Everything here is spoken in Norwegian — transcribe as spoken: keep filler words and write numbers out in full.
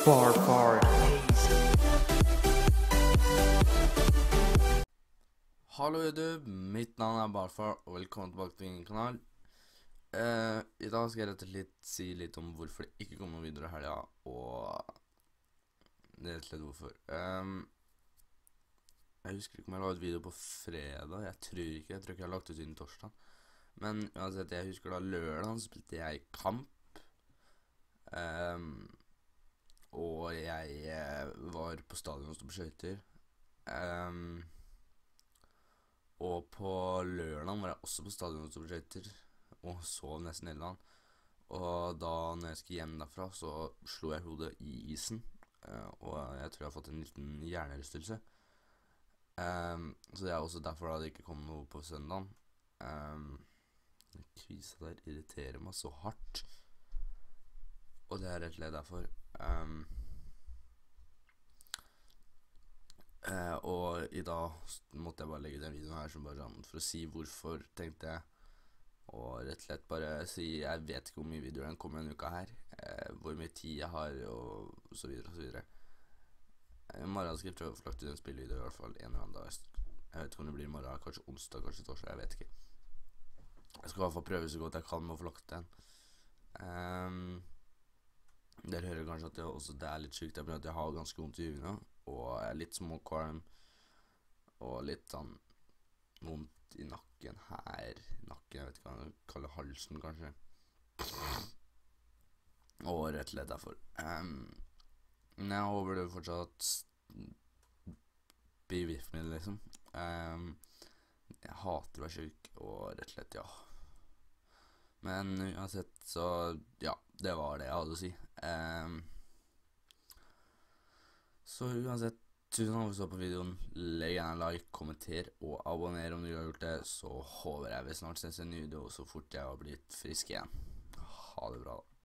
Far, far Hallo YouTube, mitt navn er Barfar, og velkommen tilbake til min kanal. Eh, I dag skal jeg rett og slett si litt om hvorfor det ikke kommer noen videoer i helga, og det er rett og slett hvorfor. Um, jeg husker ikke om jeg la ut video på fredag, jeg tror ikke, jeg tror ikke jeg har lagt ut siden torsdag. Men uansett, jeg husker da lørdag spilte jeg kamp, um, og jeg eh, var på stadion og stod på skøyter. Um, Og på lørdagen var jeg også på stadion og stod på skøyter, og sov nesten hele dagen. Og da når jeg skulle hjem derfra, så slo jeg hodet i isen, uh, og jeg tror jeg har fått en liten hjernerystelse. Um, så det er også derfor da det ikke kom noe på søndagen. Um, Kvisa der irriterer meg så hardt, og det er rett og slett derfor. Um, Uh, og i dag måtte jeg bare legge ut den videoen her som bare sånn for å si hvorfor, tenkte jeg. Og rett og slett bare si, jeg vet ikke hvor mye videoer den kommer denne uka her, uh, hvor mye tid jeg har, og så videre og så videre. I uh, morgen skal jeg prøve å få lagt ut en spillvideo i hvert fall en eller annen dag. Jeg vet ikke om det blir i morgen, kanskje onsdag, kanskje torsdag, jeg vet ikke. Jeg skal i hvert fall prøve så godt jeg kan med å få lagt den. Um, dere hører kanskje at det, også, det er litt sykt, jeg, jeg har ganske vondt i huet nå. Og jeg er litt småkvalm, og litt sånn vondt i nakken her, nakken, jeg vet ikke hva jeg kaller halsen kanskje. Og rett og slett derfor. Um, men jeg håper det fortsatt be with me, liksom. Um, jeg hater å være syk, og rett og slett, ja. Men uansett, så ja, det var det jeg hadde å si. Um, Så uansett, tusen takk for at du så på videoen. Legg gjerne en like, kommenter og abonner om du har gjort det. Så håper jeg vi snart ses en ny video så fort jeg har blitt frisk igjen. Ha det bra da.